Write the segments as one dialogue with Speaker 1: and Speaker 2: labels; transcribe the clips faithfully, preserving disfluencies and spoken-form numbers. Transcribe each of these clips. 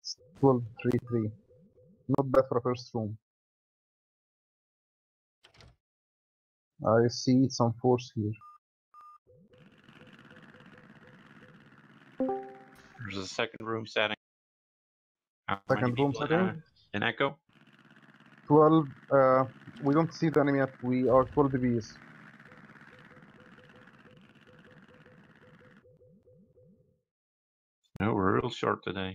Speaker 1: twelve, three, three. Not bad for a first room. I see some force here.
Speaker 2: There's a second room setting. How
Speaker 1: Second
Speaker 2: many
Speaker 1: room
Speaker 2: people in,
Speaker 1: setting.
Speaker 2: uh, in Echo?
Speaker 1: twelve, uh, we don't see the enemy yet. We are twelve D Bs.
Speaker 2: No, we're real short today.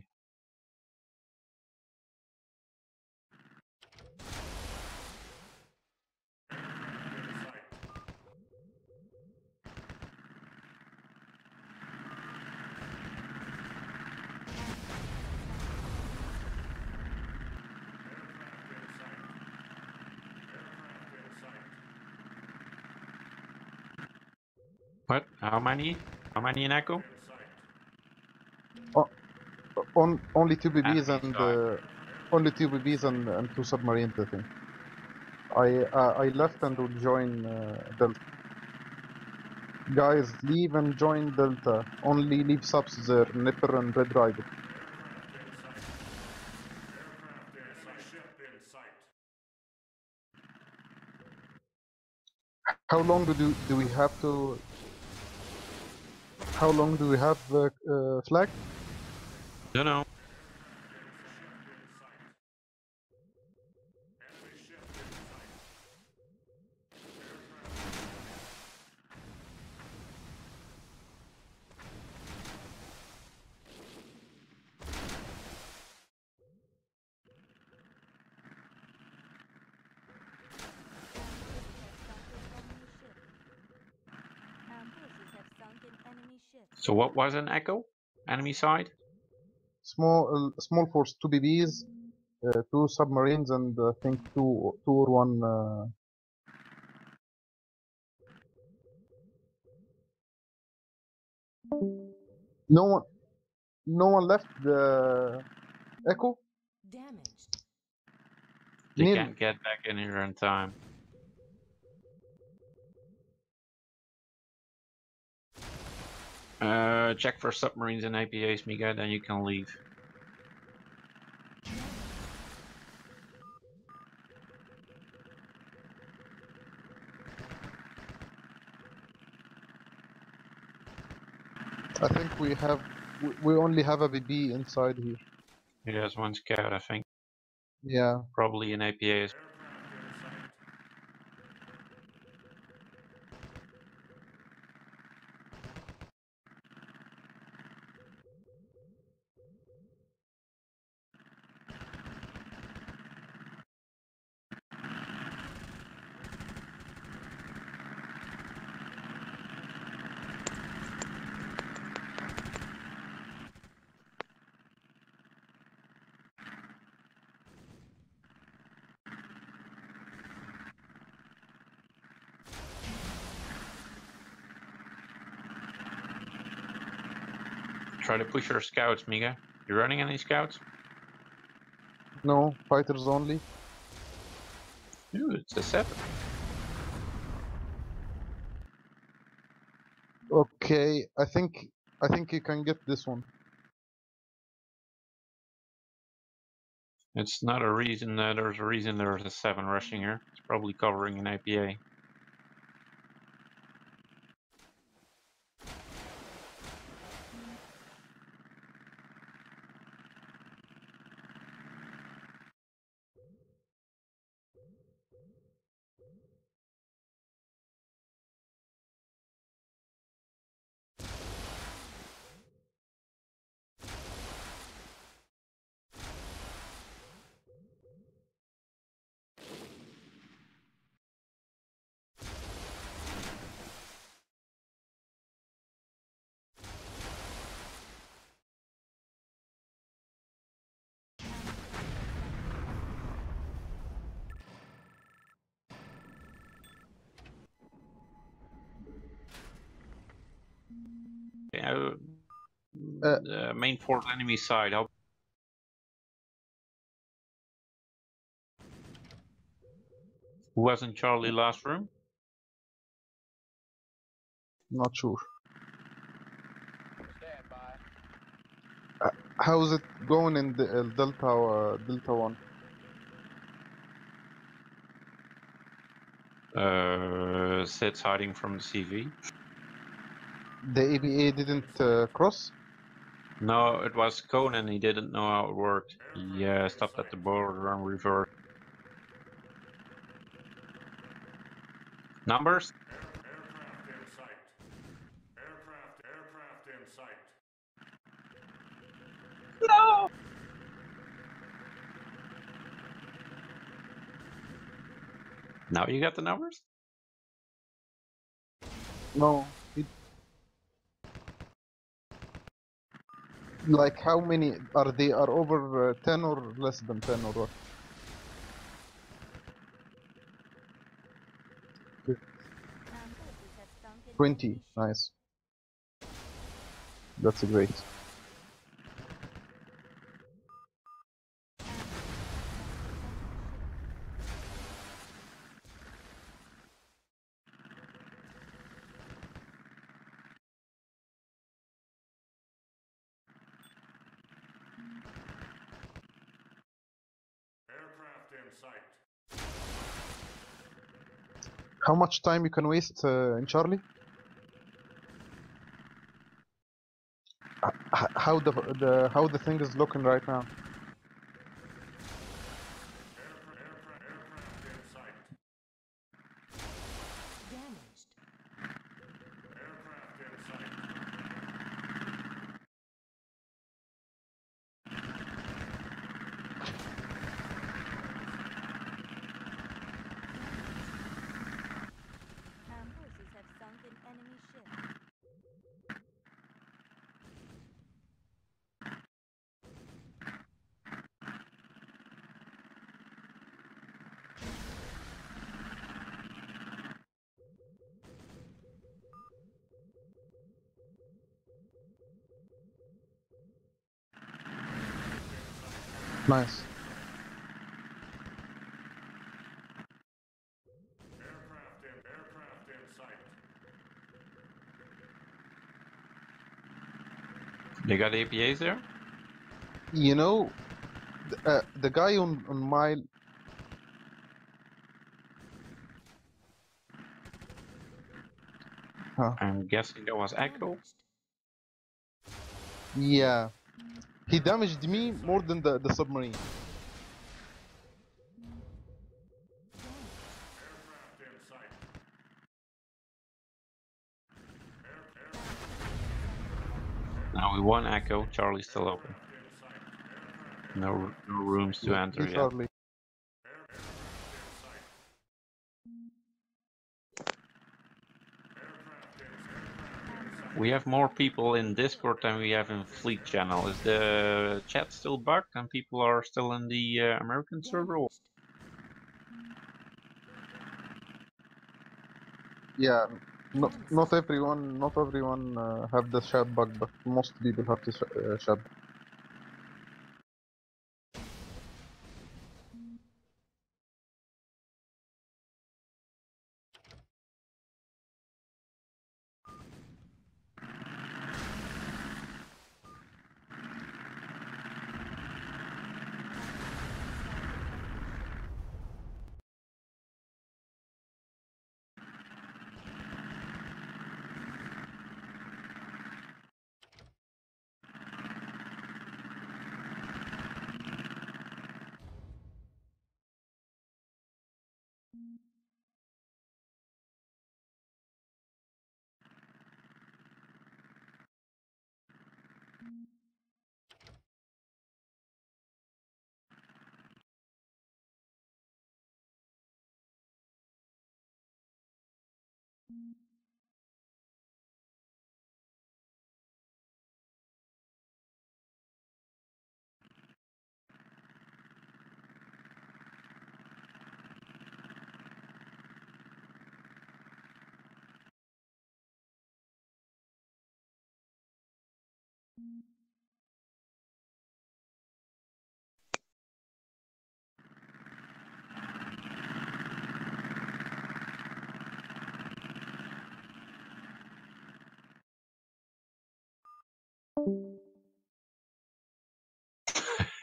Speaker 2: What? How many? How many in Echo?
Speaker 1: Oh, on, only two B Bs
Speaker 2: Enemy
Speaker 1: and
Speaker 2: side.
Speaker 1: uh, only two B Bs and, and two submarines, I think. I uh, I left and will join uh, Delta. Guys, leave and join Delta. Only leave subs there, Nipper and Red Rider. How long do do, do we have to? How long do we have uh, uh, flag?
Speaker 2: Don't know. So what was an Echo? Enemy side?
Speaker 1: Small uh, small force, two B Bs, uh, two submarines, and uh, I think two two or one. Uh... No one, no one left the Echo.
Speaker 3: Damaged.
Speaker 2: They
Speaker 1: Neil,
Speaker 2: can't get back in here in time. Uh, check for submarines and A P As, Miga, then you can leave.
Speaker 1: I think we have we, we only have a B B inside here.
Speaker 2: Yeah, there's one scout, I think.
Speaker 1: Yeah.
Speaker 2: Probably an A P A. Try to push your scouts, Miga. You running any scouts?
Speaker 1: No, fighters only.
Speaker 2: Ooh, it's a seven.
Speaker 1: Okay, I think I think you can get this one.
Speaker 2: It's not a reason, uh, there's a reason there's a seven rushing here. It's probably covering an A P A. Yeah,
Speaker 1: Uh,
Speaker 2: the main fort enemy side. How Who was in Charlie last room?
Speaker 1: Not sure.
Speaker 4: Stand by.
Speaker 1: Uh, how's it going in the uh, Delta uh, Delta One?
Speaker 2: Uh, Sid's hiding from the C V.
Speaker 1: The A B A didn't uh, cross.
Speaker 2: No, it was Conan. He didn't know how it worked. He uh, stopped at the border and reversed. Numbers?
Speaker 3: Aircraft in sight. Aircraft, aircraft in sight.
Speaker 2: No! Now you got the numbers?
Speaker 1: No. It, like how many are they? Are over uh, ten or less than ten or what? Twenty. Nice. That's great.
Speaker 3: Aircraft in sight.
Speaker 1: How much time you can waste uh, in Charlie? H how the the how the thing is looking right now?
Speaker 3: Aircraft, aircraft, aircraft in sight.
Speaker 4: Damaged.
Speaker 3: Aircraft in sight.
Speaker 4: Our forces have sunk an enemy ship.
Speaker 1: Nice.
Speaker 3: Aircraft in, aircraft in sight.
Speaker 2: They got A P As there?
Speaker 1: You know, th- uh, the guy on on my huh,
Speaker 2: I'm guessing that was Echo.
Speaker 4: Damaged.
Speaker 1: yeah, he damaged me more than the the submarine.
Speaker 3: Aircraft in sight. Air, air,
Speaker 2: Now we won Echo. Charlie's still open.
Speaker 3: aircraft in sight. Aircraft,
Speaker 2: No,
Speaker 3: aircraft
Speaker 2: no
Speaker 3: in
Speaker 2: rooms
Speaker 3: sight.
Speaker 2: to enter
Speaker 1: Hey,
Speaker 2: yet.
Speaker 1: Charlie.
Speaker 3: Air, aircraft in sight. Aircraft in, aircraft in sight.
Speaker 2: We have more people in Discord than we have in Fleet Channel. Is the chat still bugged and people are still in the uh, American server? or-
Speaker 4: Damaged.
Speaker 1: Yeah, not
Speaker 4: Damaged.
Speaker 1: not everyone not everyone uh, have the chat bug, but most people have the sh uh, chat.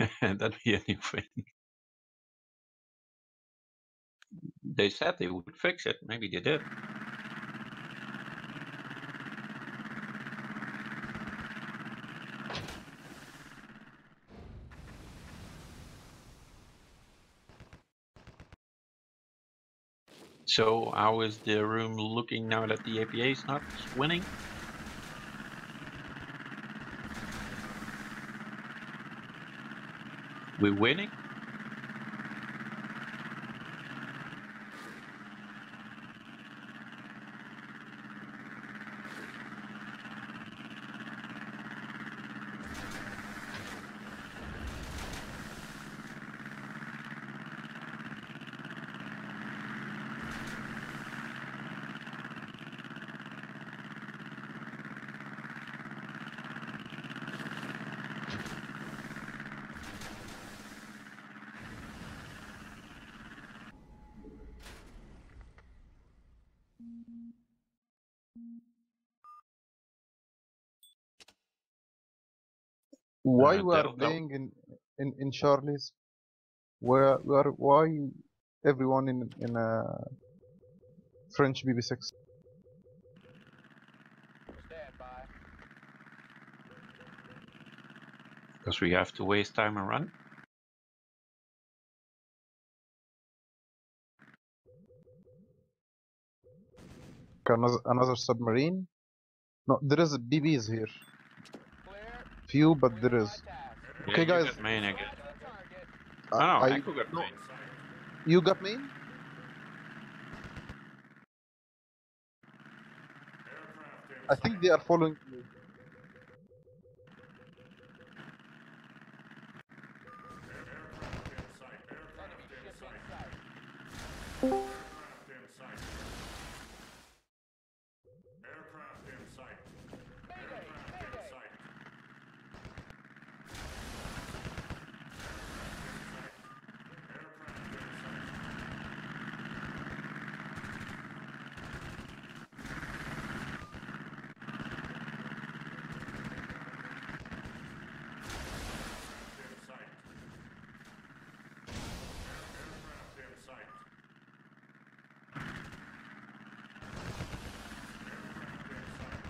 Speaker 2: That'd be a new thing. They said they would fix it. Maybe they did. So how is the room looking now that the A P A is not winning? We're winning?
Speaker 1: Why
Speaker 2: Uh,
Speaker 1: we are
Speaker 2: that'll- that'll-
Speaker 1: playing in in in Charlie's? Where we are? Why everyone in in a French B B six?
Speaker 5: Stand by.
Speaker 2: Because we have to waste time and run.
Speaker 1: Another another submarine? No, there is B Bs here.
Speaker 5: Clear.
Speaker 1: Few, but
Speaker 5: Clear
Speaker 1: there
Speaker 5: my
Speaker 1: is.
Speaker 5: task.
Speaker 1: Okay,
Speaker 2: Yeah, you
Speaker 1: guys.
Speaker 2: got main, I guess.
Speaker 5: Right on target.
Speaker 1: Uh,
Speaker 2: No, no,
Speaker 1: I
Speaker 2: Echo got
Speaker 1: no,
Speaker 2: main.
Speaker 1: you got main?
Speaker 3: Aircraft in
Speaker 1: I think they are following you.
Speaker 3: Aircraft in sight.
Speaker 5: Enemy
Speaker 3: Aircraft in
Speaker 5: ship
Speaker 3: sight.
Speaker 5: in sight.
Speaker 3: Aircraft in sight. Aircraft in sight.
Speaker 5: Mayday!
Speaker 3: Aircraft in
Speaker 5: Mayday!
Speaker 3: sight. Aircraft in sight. Aircraft in sight. Aircraft in sight. Aircraft in sight.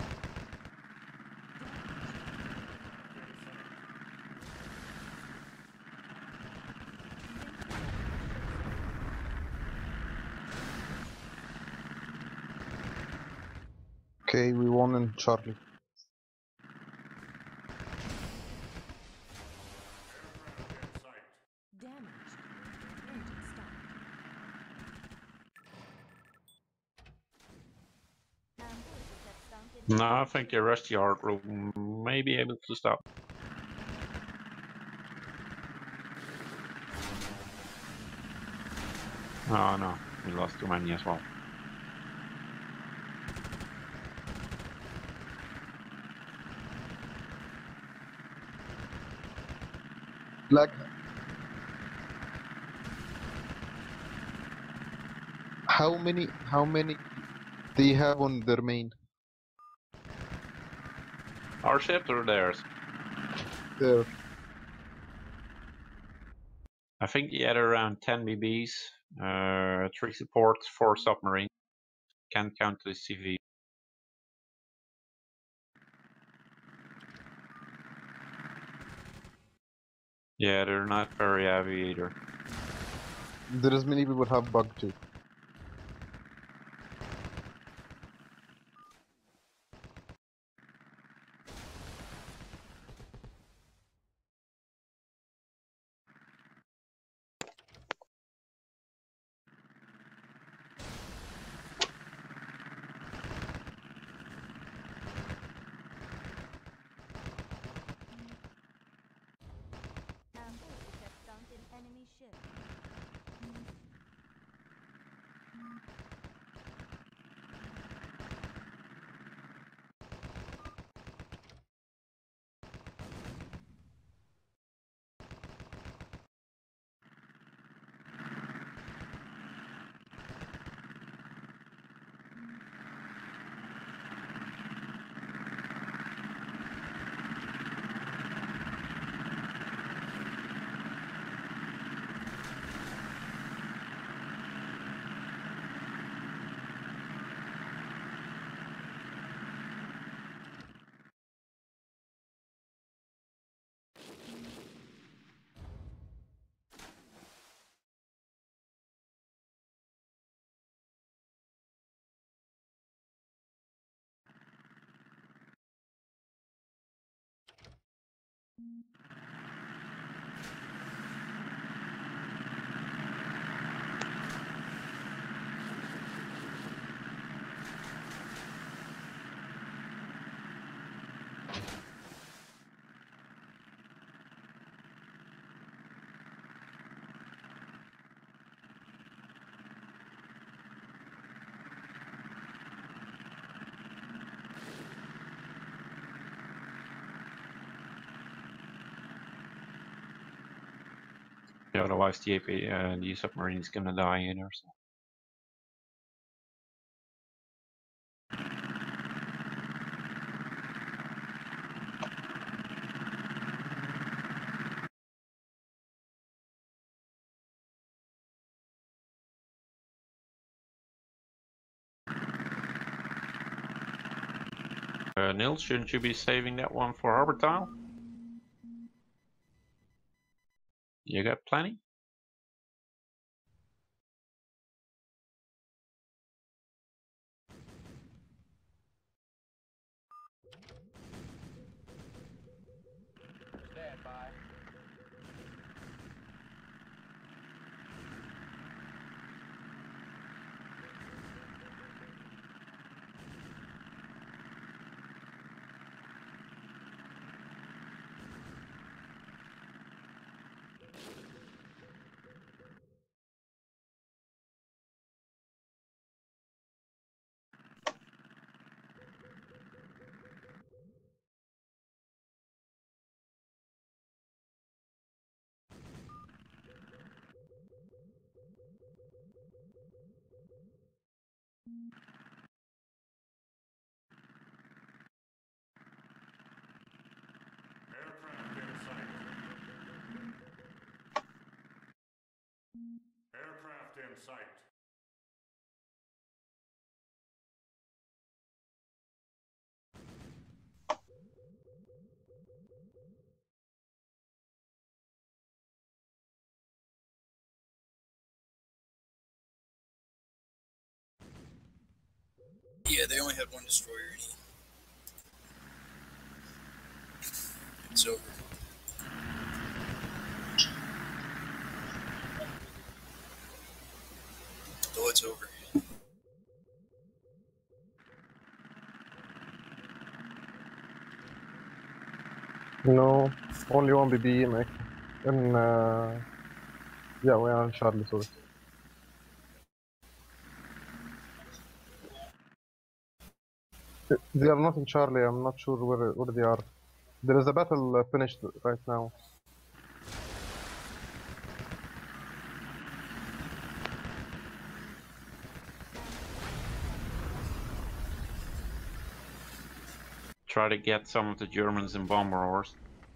Speaker 3: Aircraft in sight.
Speaker 1: Okay, we won in Charlie.
Speaker 3: Aircraft in sight.
Speaker 4: Damaged. Engine stopped. Ambulances have sunk in
Speaker 2: No, I
Speaker 4: enemy
Speaker 2: think
Speaker 4: ship.
Speaker 2: the rusty yard will may be able to stop. Oh no, we lost too many as well.
Speaker 1: Like, how many how many they have on their main?
Speaker 2: Our ships or theirs?
Speaker 1: There.
Speaker 2: I think he had around ten B Bs, uh, three supports, four submarine. Can't count the C V. Yeah, they're not very heavy either.
Speaker 1: There is many people have bug too.
Speaker 4: Ambulances have sunk in enemy ship.
Speaker 2: Yeah, otherwise the A P, uh, the submarine is gonna die in there. So. Uh, Nils, shouldn't you be saving that one for Harbor Town? You got plenty?
Speaker 5: Stand by.
Speaker 3: Aircraft in sight. Aircraft in sight.
Speaker 6: Yeah, they only had one destroyer. It's over. Oh, it's over.
Speaker 1: No, only one B B mech. And uh, yeah, we are on Charlie, sorry. They are not in Charlie. I'm not sure where where they are. There is a battle uh, finished right now.
Speaker 2: Try to get some of the Germans in bomber horse.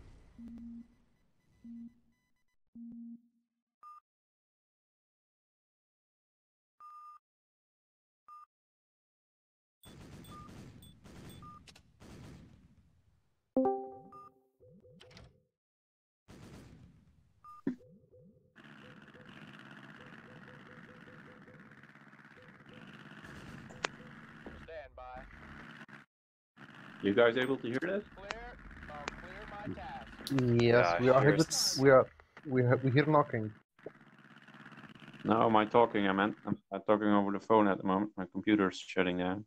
Speaker 5: Stand by.
Speaker 2: You guys able to hear this?
Speaker 5: Clear. I'll clear my task.
Speaker 1: Yes,
Speaker 2: Yeah,
Speaker 1: we are
Speaker 2: sure.
Speaker 1: able. We are. We have. We hear knocking.
Speaker 2: No, my talking, I meant. I'm, I'm talking over the phone at the moment. My computer's shutting down.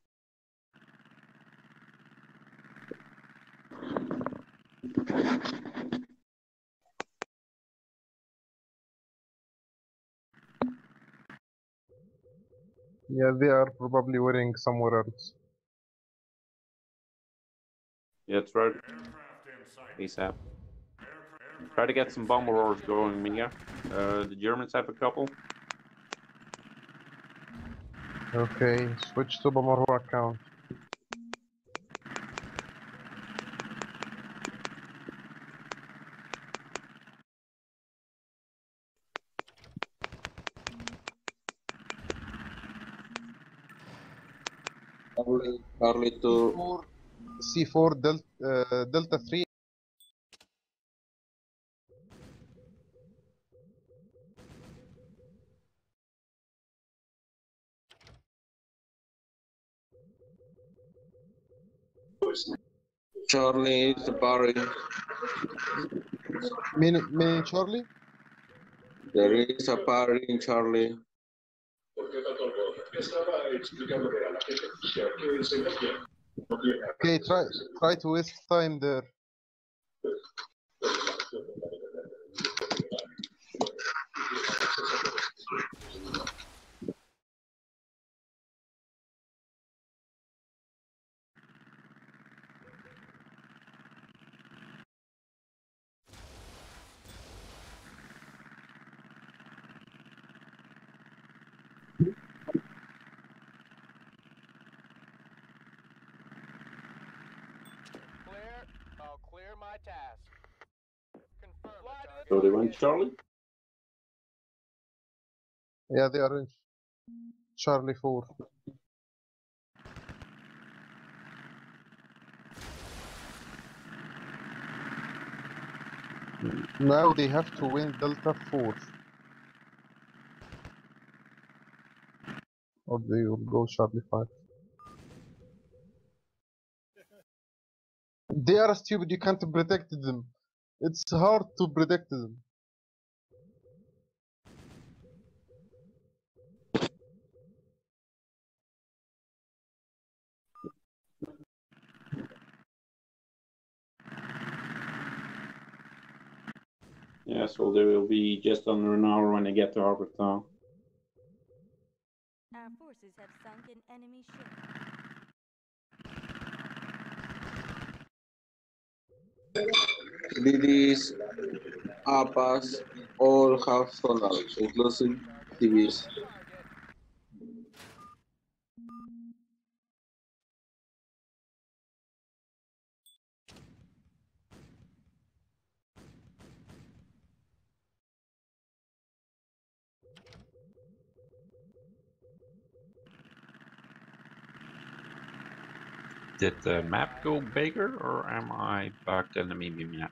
Speaker 1: Yeah, they are probably wearing somewhere else.
Speaker 2: Yeah, try
Speaker 3: Aircraft in sight.
Speaker 2: ASAP.
Speaker 3: Aircraft
Speaker 2: Try to get
Speaker 3: in
Speaker 2: some
Speaker 3: sight.
Speaker 2: bomber horse going, Mia. Uh, the Germans have a couple.
Speaker 1: Okay, switch to Bomaro account.
Speaker 2: Carlito.
Speaker 1: C four Delta uh, Delta three.
Speaker 7: Charlie is the party.
Speaker 1: Meaning, meaning Charlie?
Speaker 7: There is a party in Charlie.
Speaker 1: Okay, try try to waste time there.
Speaker 5: Clear. I'll clear my task. Confirm the target.
Speaker 2: So they went Charlie?
Speaker 1: Yeah, they are in Charlie four. Now they have to win Delta four. Or they will go Charlie five. They are stupid, you can't predict them. It's hard to predict them.
Speaker 2: Yeah, so they will be just under an hour when they get to Harbor Town.
Speaker 4: Our forces have sunk an enemy ship.
Speaker 7: D Ds, A P As, all have sonar, inclusive T Vs.
Speaker 5: Target.
Speaker 2: Did the map go bigger, or am I bugged in the maybe map?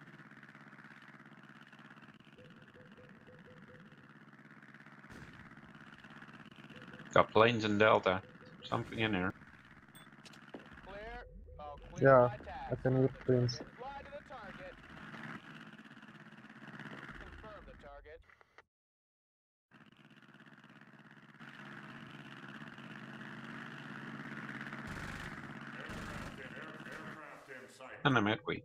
Speaker 2: Got planes in Delta. Something in there.
Speaker 5: Clear. I'll clear
Speaker 1: Yeah,
Speaker 5: my task.
Speaker 1: I can hear planes.
Speaker 5: Fly to the target. Confirm the target.
Speaker 3: Aircraft in, air, aircraft in sight.
Speaker 2: And I'm at Kuwait.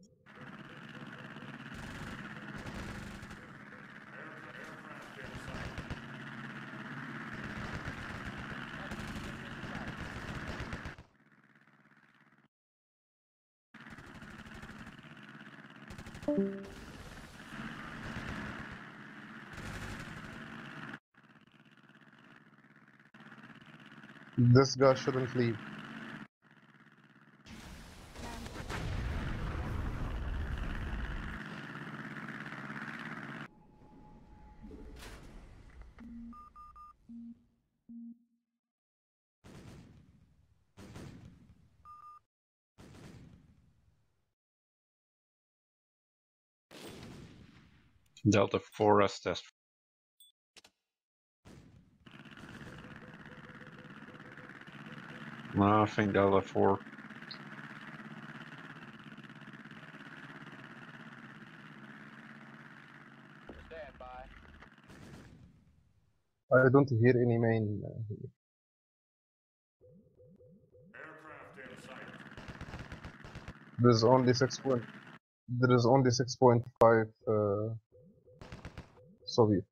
Speaker 3: Aircraft, aircraft in sight.
Speaker 1: This guy shouldn't leave.
Speaker 2: Delta four S test. No, I think Delta four.
Speaker 5: Stand by.
Speaker 1: I don't hear any main. Uh, here.
Speaker 3: Aircraft in sight.
Speaker 1: There's only six point. There is only six point five uh, Soviet.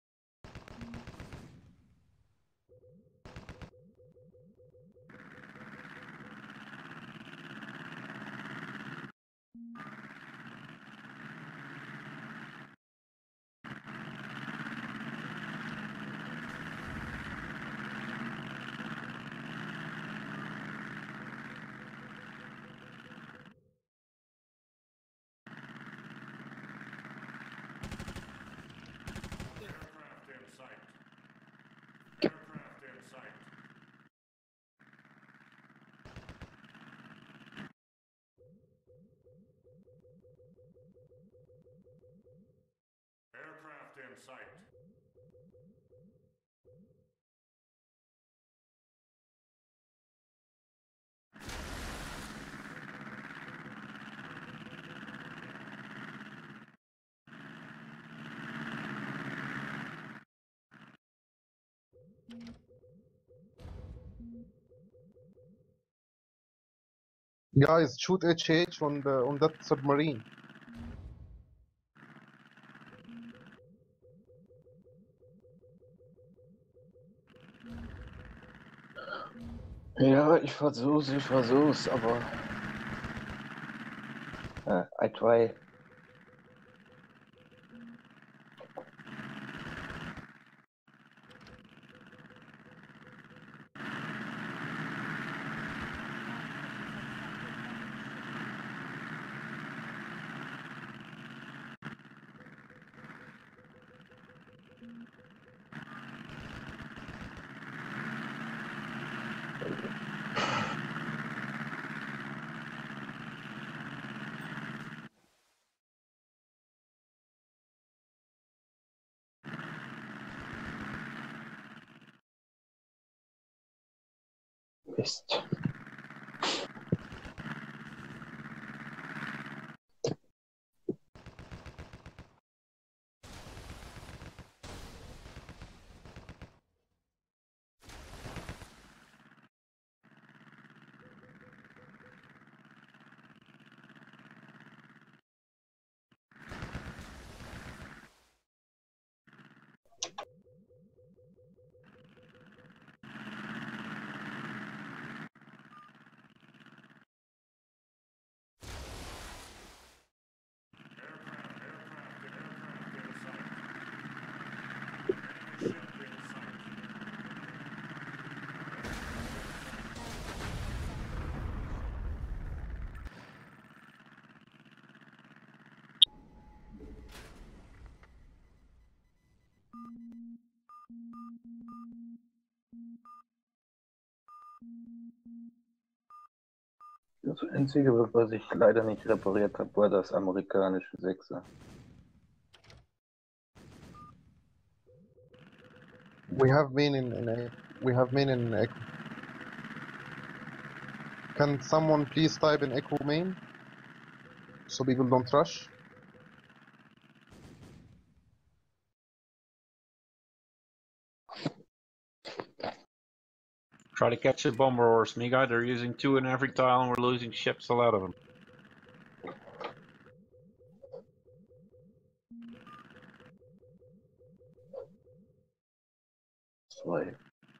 Speaker 3: Aircraft in sight. Aircraft in sight. Aircraft in sight.
Speaker 1: Guys, shoot H H on the on that submarine.
Speaker 8: Ja, ich versuch's, ich versuch's, aber. Uh, I try. Mist. Das Einzige, was ich leider nicht repariert habe, war das amerikanische Sechser.
Speaker 1: We have been in, in a we have been in echo. Can someone please type in echo main so people don't rush?
Speaker 2: Try to catch a bomber or Smiga. They're using two in every tile and we're losing ships, a lot of them.
Speaker 8: Zwei.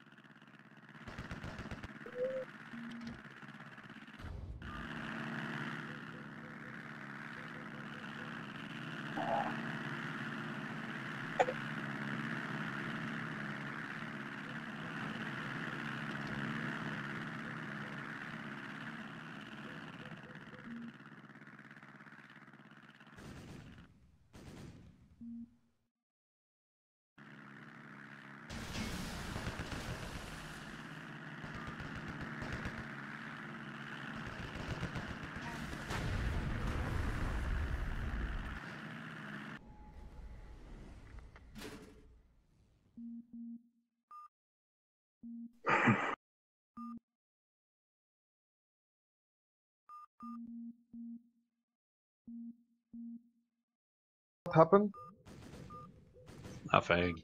Speaker 1: What happened?
Speaker 2: Nothing.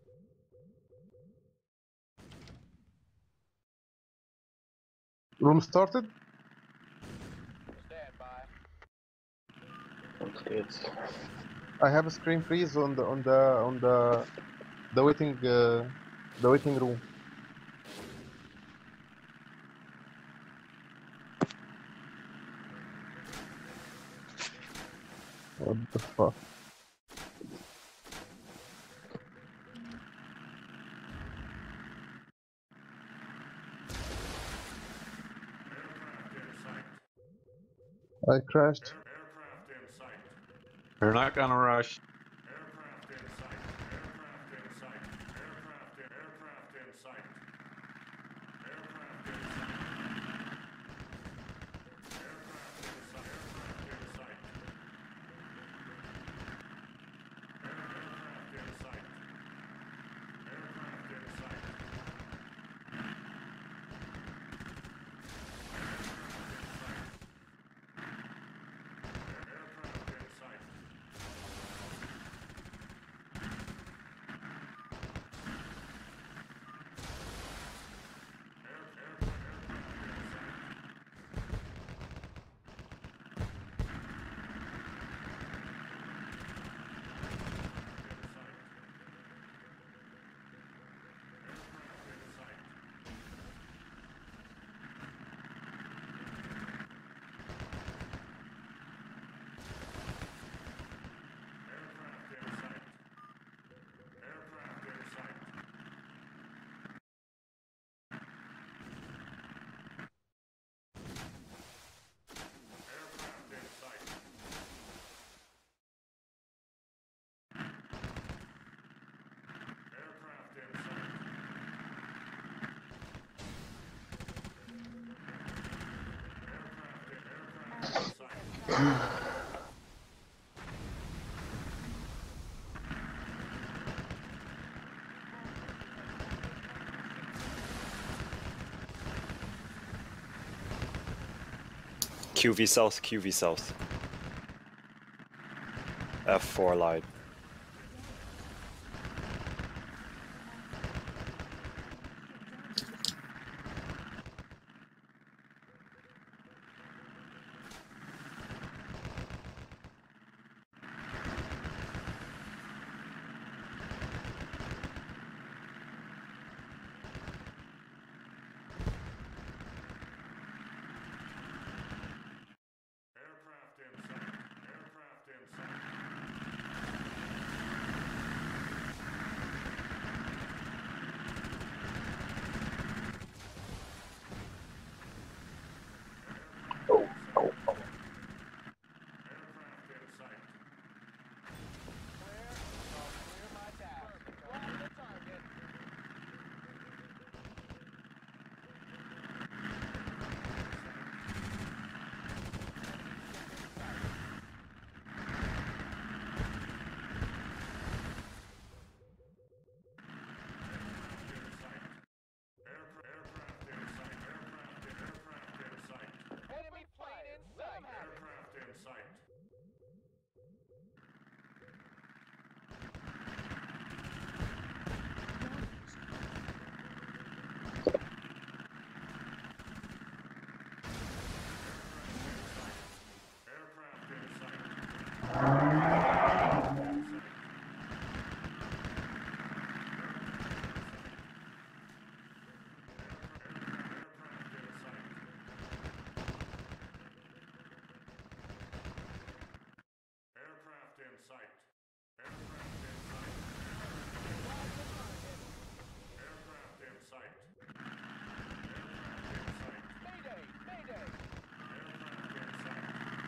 Speaker 1: Room started?
Speaker 5: Stand by.
Speaker 8: Los geht's.
Speaker 1: I have a screen freeze on the on the on the the waiting uh, the waiting room. What the fuck? I crashed.
Speaker 3: Aircraft in sight.
Speaker 2: They're not gonna rush.
Speaker 3: Aircraft in sight. Aircraft in sight. Aircraft in aircraft in sight. Aircraft in sight. Aircraft in sight. Aircraft in sight. Aircraft in sight. Aircraft in sight. Aircraft in sight.
Speaker 9: Q V south, Q V south. F four light.
Speaker 3: Aircraft in sight. Aircraft in sight.
Speaker 8: Oh, oh, oh.
Speaker 3: Aircraft in sight.
Speaker 5: Clear. Uh, clear my task. Fly the target.
Speaker 3: Aircraft in sight. Aircraft in aircraft in sight.
Speaker 5: Enemy plane in sight.
Speaker 3: Aircraft in sight. Aircraft in sight. Aircraft in sight. Aircraft in sight. Aircraft in sight. Aircraft in sight. Aircraft in sight.
Speaker 5: Mayday! Mayday!
Speaker 3: Aircraft in sight.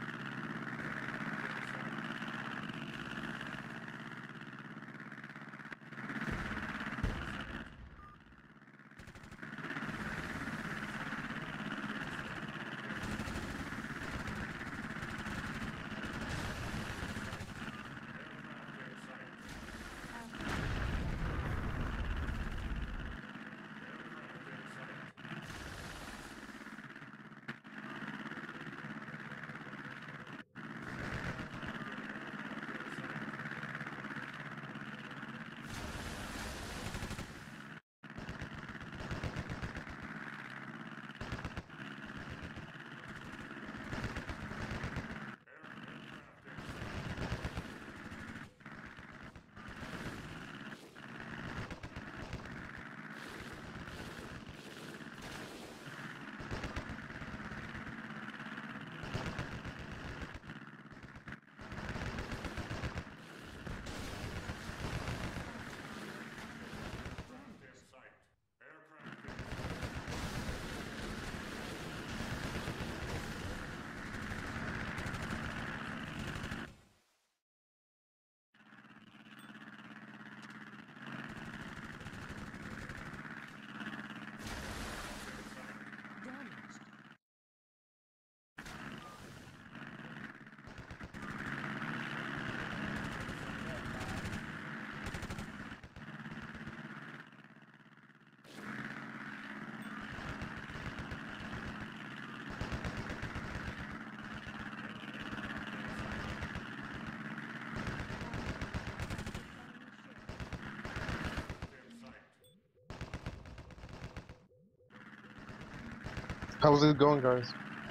Speaker 1: How's it going, guys?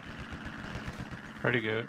Speaker 2: Pretty good.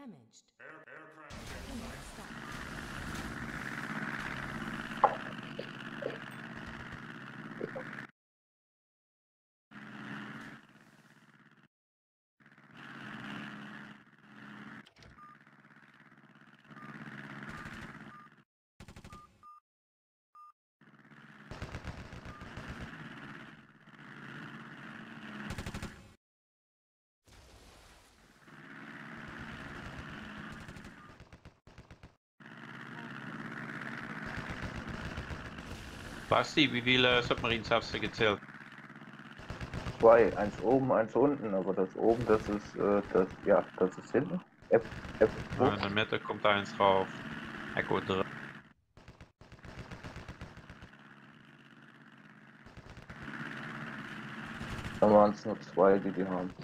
Speaker 4: damaged.
Speaker 3: Air, aircraft in
Speaker 4: Unit
Speaker 3: sight.
Speaker 4: stopped.
Speaker 2: Basti, wie viele Submarines hast du gezählt?
Speaker 8: Zwei, eins oben, eins unten, aber das oben, das ist, äh, das, ja, das ist hinten. F, F,
Speaker 2: Nou, in de midden komt eins drauf. Echo drei.
Speaker 8: da waren es nur zwei, die die haben.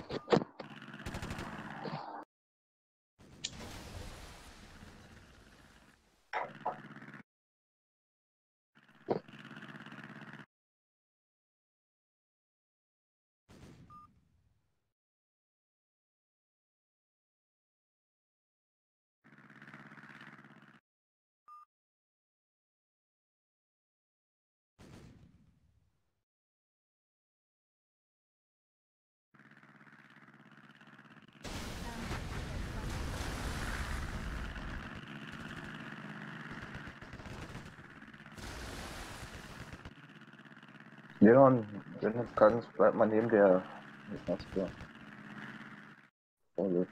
Speaker 8: Leon, wenn du kannst, bleib mal neben der Maske. Also,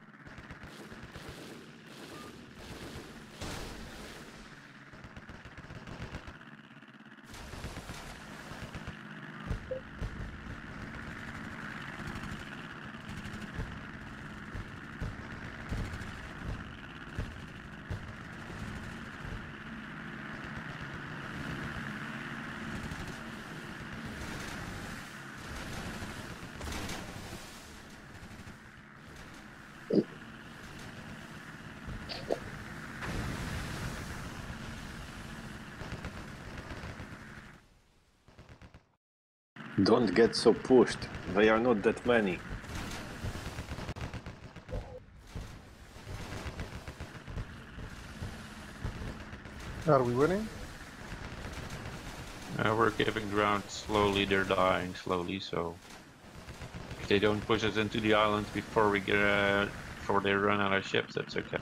Speaker 9: Don't get so pushed. They are not that many.
Speaker 1: Are we winning?
Speaker 2: Uh, we're giving ground slowly, they're dying slowly, so if they don't push us into the islands before we get uh, before they run out of ships, that's okay.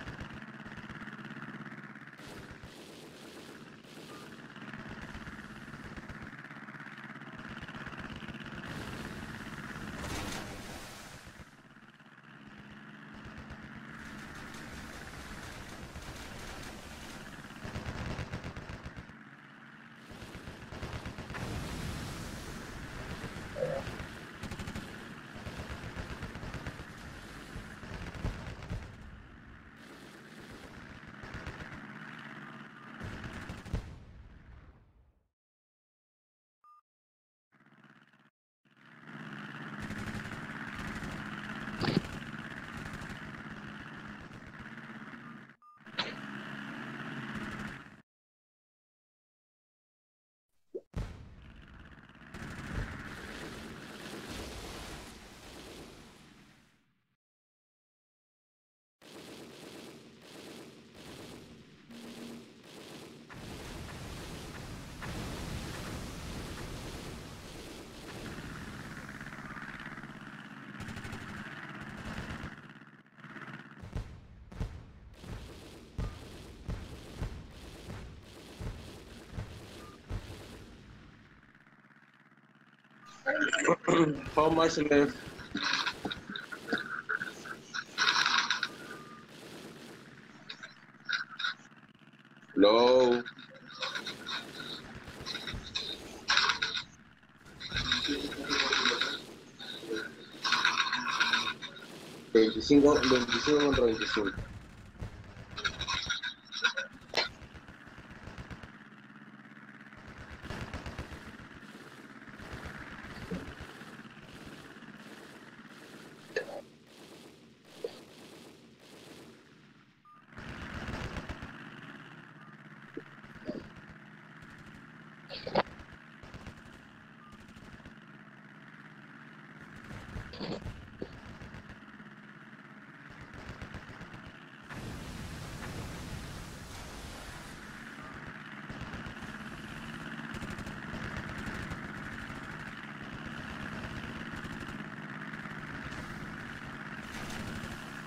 Speaker 7: How much left? Low. veinticinco, veinticinco contra veinticinco.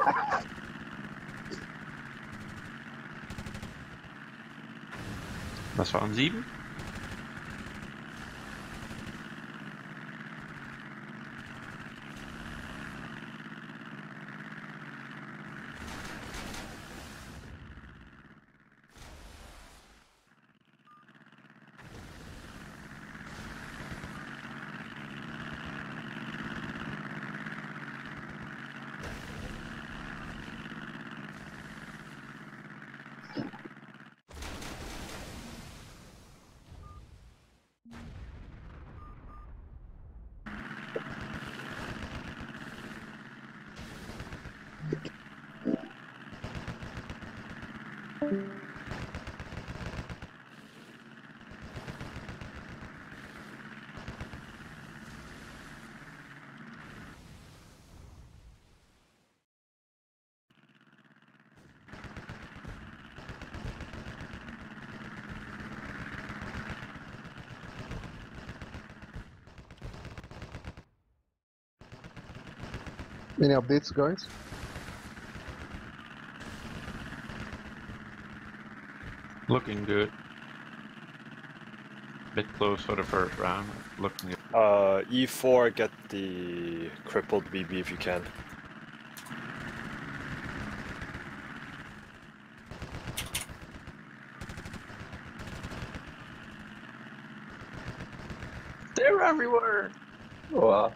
Speaker 2: Das waren sieben.
Speaker 1: Any updates, guys?
Speaker 2: Looking good. Bit close for the first round. Looking good.
Speaker 9: Uh, E four, get the crippled B B if you can.
Speaker 2: They're everywhere!
Speaker 8: Boah.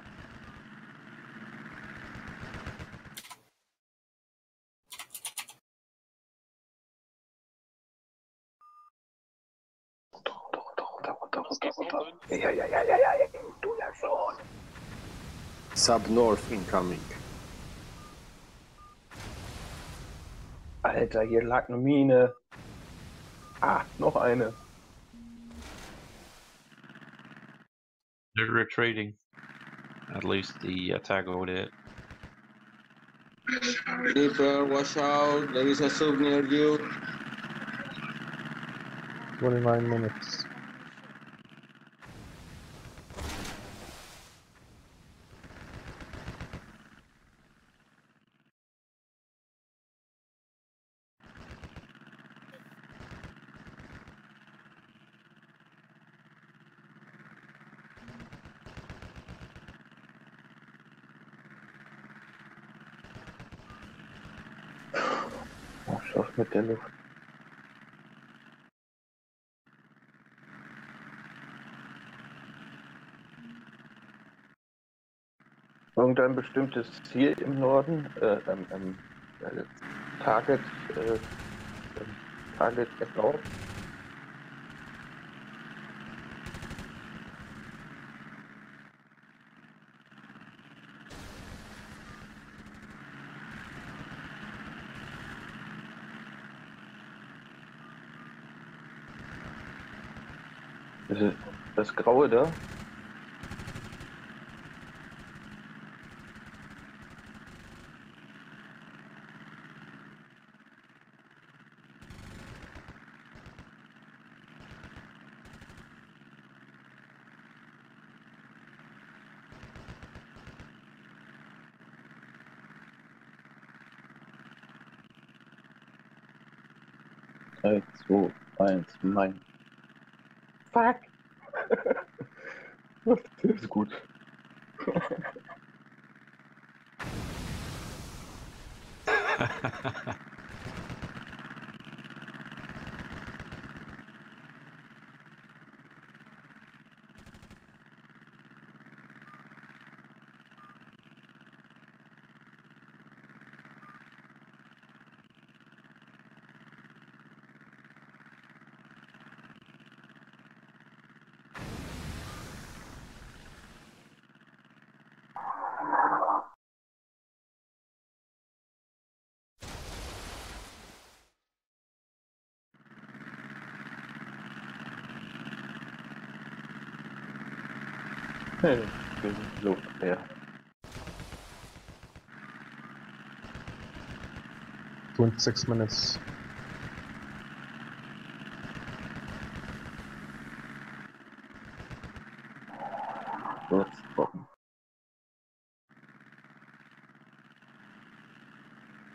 Speaker 8: Ja, ja, ja, ja, ja, ja, du ja schon.
Speaker 9: Sub north incoming.
Speaker 8: Alter, hier lag eine Mine. Ah, noch eine.
Speaker 2: They're retreating. At least the attack over there.
Speaker 7: Reaper, watch out. There is a sub near you.
Speaker 1: twenty-nine minutes.
Speaker 8: Oh, schaff mit der Luft. Irgendein bestimmtes Ziel im Norden, äh, ähm, ähm, äh, Target, äh, ähm, Target erbaut. Das, das Graue da. drei, zwei, eins, mein. Fuck! Das ist gut. Hey, Luft, ja.
Speaker 1: twenty-six minutes.
Speaker 8: Jetzt trocken.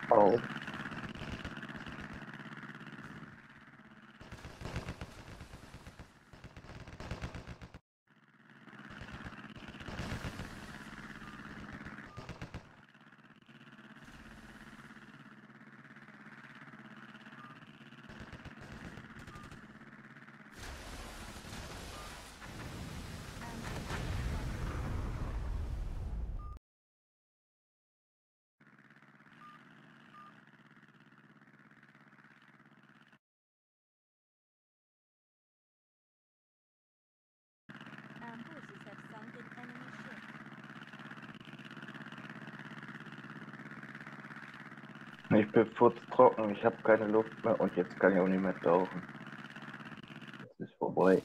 Speaker 8: Oh.
Speaker 4: Our forces have sunk an enemy ship.
Speaker 8: Ich bin furztrocken, ich habe keine Luft mehr und jetzt kann ich auch nicht mehr tauchen. Es ist vorbei.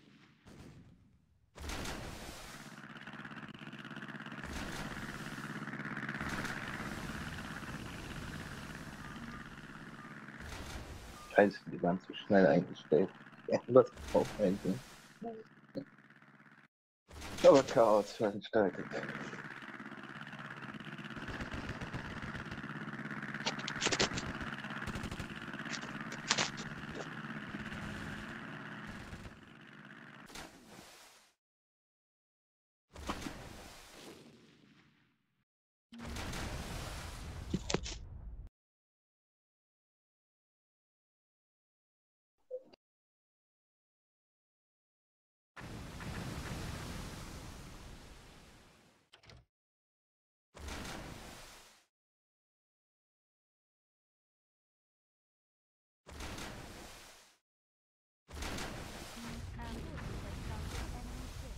Speaker 8: Scheiße, die waren zu schnell eingestellt. Was auch ein Ding. Aber Chaos veranstaltet.
Speaker 4: Our forces have sunk an enemy ship.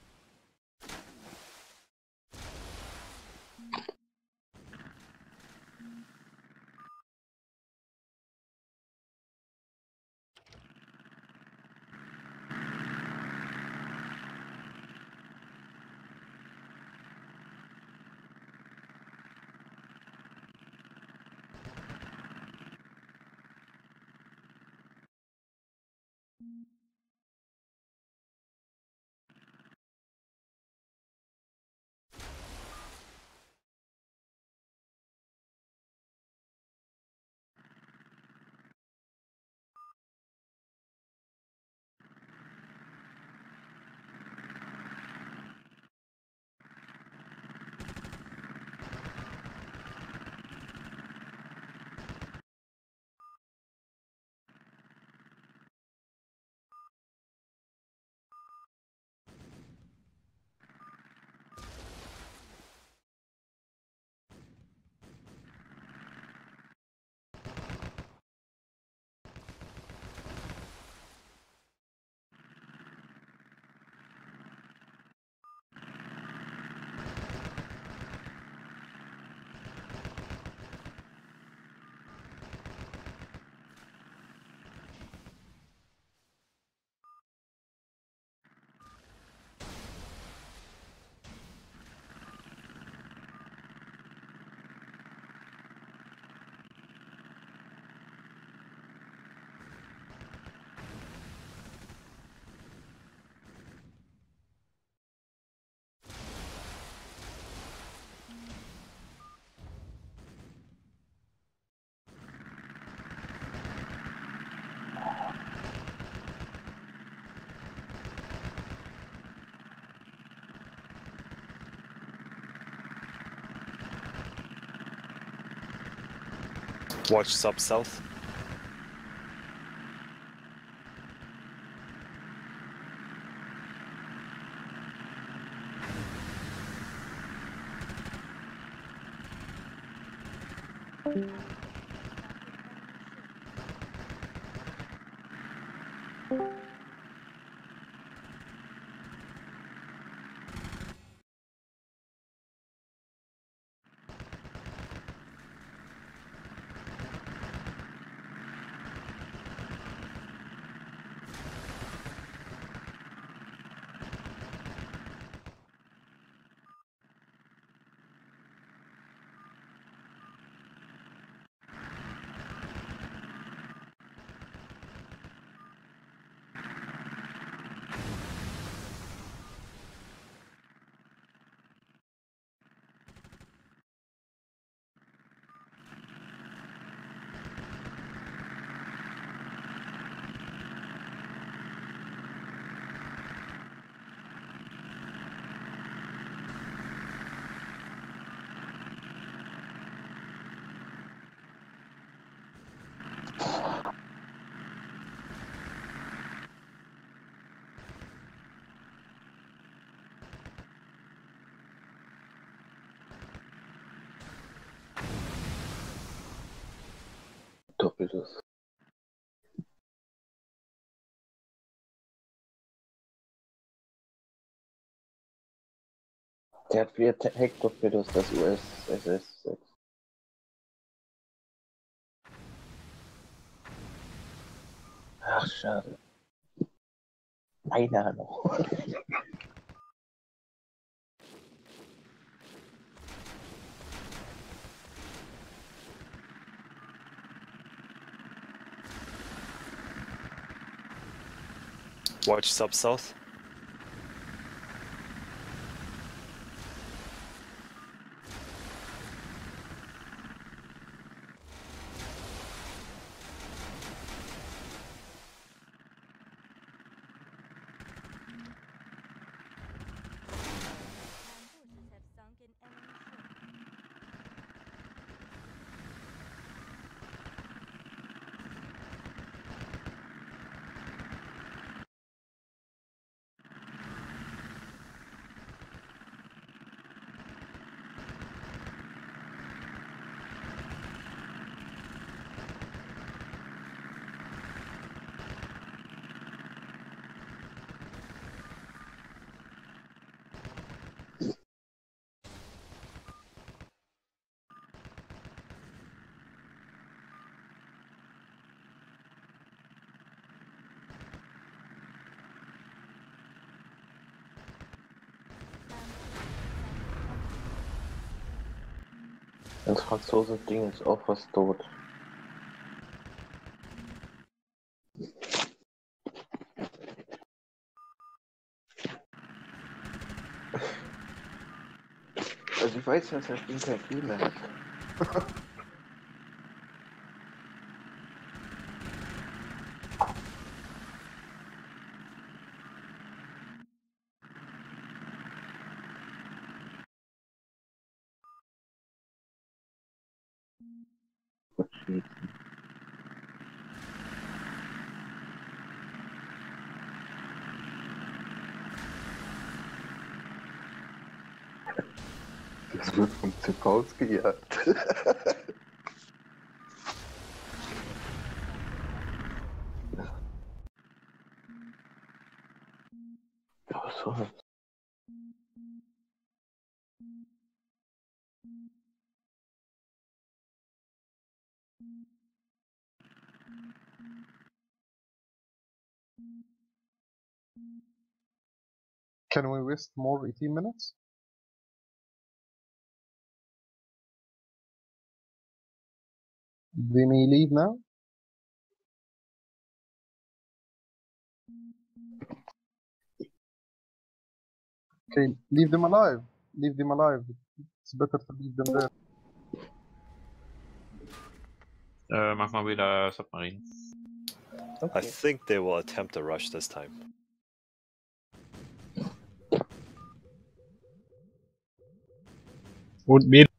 Speaker 9: Watch sub south.
Speaker 8: Torpedos. Der hat vier Hecktorpedos, das U S S S sechs. Ach, schade. Einer noch.
Speaker 9: Watch sub south.
Speaker 4: Ambushers have sunk an enemy ship.
Speaker 8: Das Franzose-Ding ist auch fast tot. Also ich weiß, dass das Ding kein Kiel mehr hat. Das wird vom C Vs gejagt. Ja, was soll das?
Speaker 1: Can we waste more eighteen minutes? They may leave now. Okay, leave them alive. Leave them alive. It's better to leave them there.
Speaker 2: Uh, mag maar weer de submarine.
Speaker 9: I think they will attempt a rush this time.
Speaker 10: Would be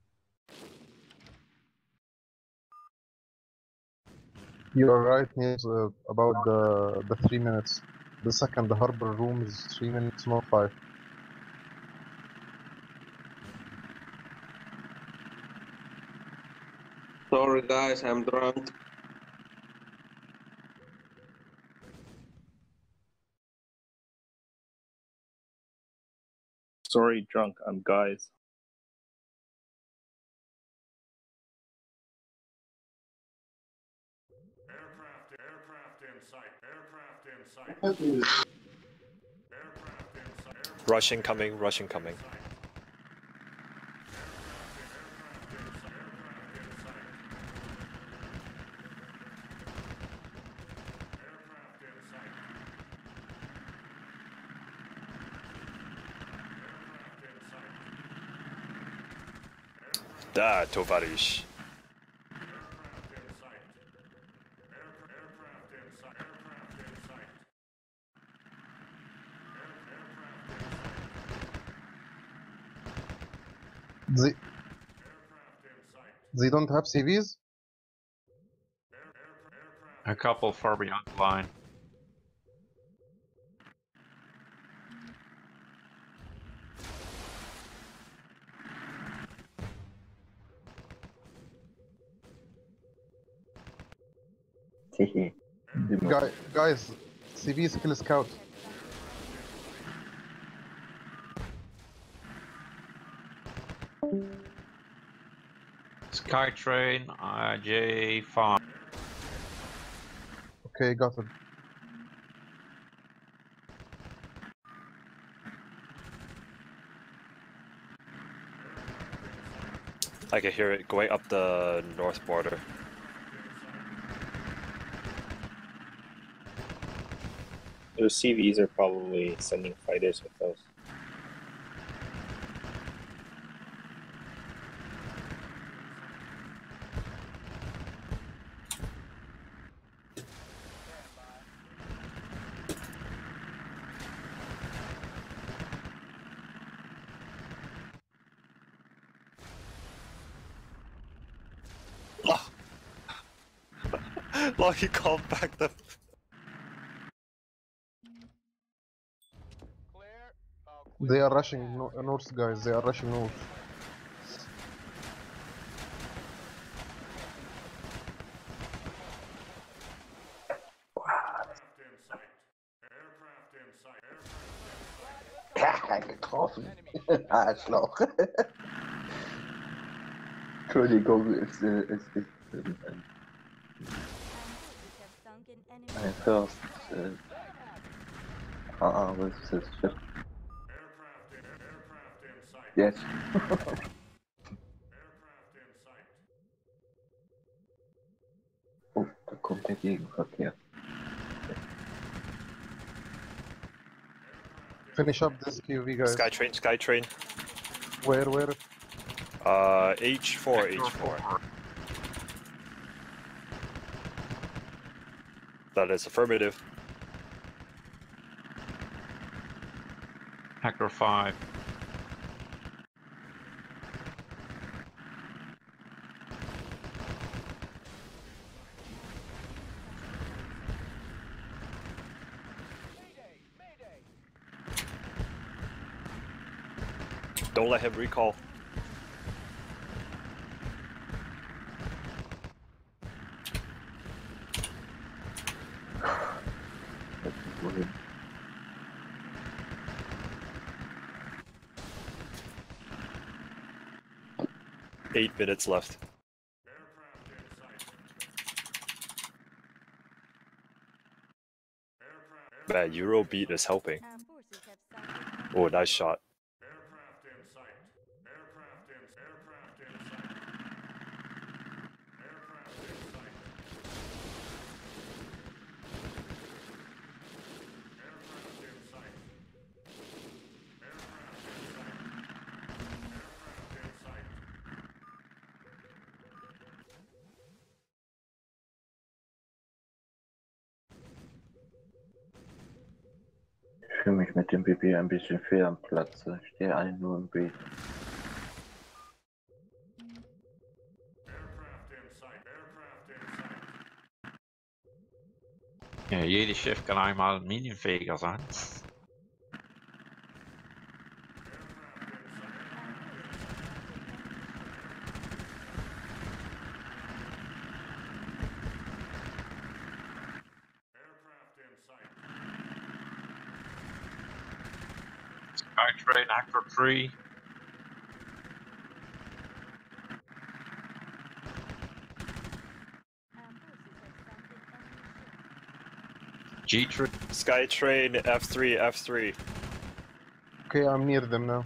Speaker 1: You are right, Niels, uh, about the the three minutes. The second, the harbor room is three minutes, not five.
Speaker 7: Sorry guys, I'm drunk.
Speaker 11: Sorry, drunk. I'm guys.
Speaker 3: Aircraft, aircraft in sight. Aircraft in sight. Aircraft in sight. Aircraft
Speaker 9: Rush incoming, rush incoming.
Speaker 3: in sight. Aircraft in sight. Aircraft in sight. Aircraft in sight. Aircraft in sight.
Speaker 9: Da, tovarish.
Speaker 3: Aircraft in sight. Aircraft, aircraft in sight. Aircraft in sight. Air, aircraft in sight.
Speaker 1: They
Speaker 3: Aircraft in sight.
Speaker 1: they don't have C Vs.
Speaker 3: Air, air, aircraft.
Speaker 2: A couple far beyond the line.
Speaker 8: Hehe.
Speaker 1: Guy, guys, C V skill scout.
Speaker 2: Skytrain, uh, J five.
Speaker 1: Okay, got it.
Speaker 9: I can hear it going up the north border.
Speaker 11: Those C Vs are probably sending fighters with those.
Speaker 9: Well, he called back the.
Speaker 5: Clear. Uh, clear
Speaker 1: They are
Speaker 5: my
Speaker 1: rushing
Speaker 5: task.
Speaker 1: no north, guys. They are rushing north.
Speaker 3: Aircraft in sight. Aircraft in sight. Aircraft in sight.
Speaker 8: Ja, getroffen.
Speaker 5: Enemy ship
Speaker 8: Arschloch. Entschuldigung, ist, äh, ist, ist ähm, ein,
Speaker 4: Ambulances have sunk in enemy
Speaker 8: ein First. Äh, ah, was ist das Schiff?
Speaker 3: Aircraft in aircraft in sight.
Speaker 8: Yes.
Speaker 3: Aircraft in sight.
Speaker 8: Oh, da kommt der Gegenverkehr.
Speaker 1: Finish up this Q V, guys.
Speaker 9: Skytrain, Skytrain.
Speaker 1: Where, where?
Speaker 9: Uh, H four, H four. That is affirmative.
Speaker 2: Hacker five.
Speaker 5: Mayday! Mayday!
Speaker 9: Don't let him recall.
Speaker 8: Das ist wohin.
Speaker 9: Eight minutes left.
Speaker 3: Aircraft in sight. Aircraft.
Speaker 9: Man, Eurobeat is helping.
Speaker 4: Our forces have sunk in enemy
Speaker 9: Oh, nice shot.
Speaker 3: Aircraft in sight. Aircraft in aircraft in sight. Aircraft in sight. Aircraft in sight. Aircraft in sight. Aircraft in sight.
Speaker 8: Ich fühle mich mit dem B B ein bisschen fehl am Platz. Ich stehe eigentlich nur im B.
Speaker 3: Aircraft in sight. Aircraft in sight.
Speaker 2: Ja, jede Schiff kann einmal minenfähiger sein.
Speaker 3: Aircraft in sight.
Speaker 2: Skytrain, Hacker three.
Speaker 4: Our forces have sunk in enemy ship.
Speaker 2: G three.
Speaker 9: Skytrain, F three, F three.
Speaker 1: Okay, I'm near them now.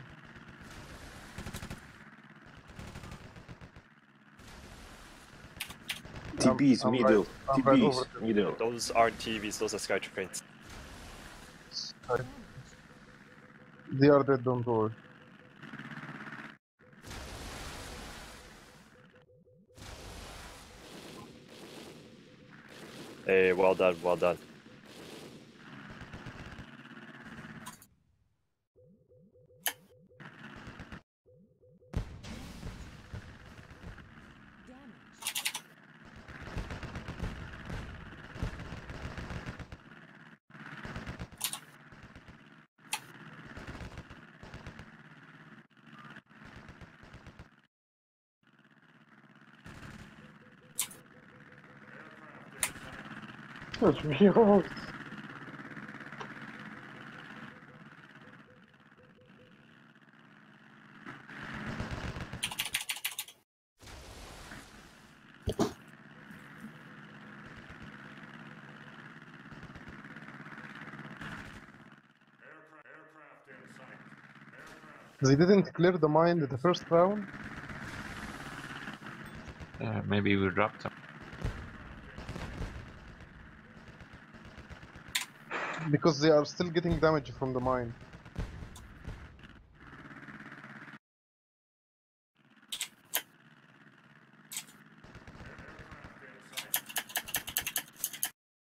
Speaker 10: T B's
Speaker 1: I'm
Speaker 10: middle.
Speaker 1: right- I'm
Speaker 10: T
Speaker 1: right
Speaker 10: B's
Speaker 1: over them.
Speaker 10: middle.
Speaker 9: Those aren't T Vs, those are Skytrains.
Speaker 1: Sorry. They are dead, don't worry.
Speaker 9: Hey, well done, well done.
Speaker 4: Damage.
Speaker 3: Aircraft in sight.
Speaker 8: Los míos.
Speaker 3: Aircraft, aircraft in sight. Aircraft.
Speaker 1: They didn't clear the mine in the first round.
Speaker 2: Uh, maybe we dropped them.
Speaker 1: Because they are still getting damage from the mine.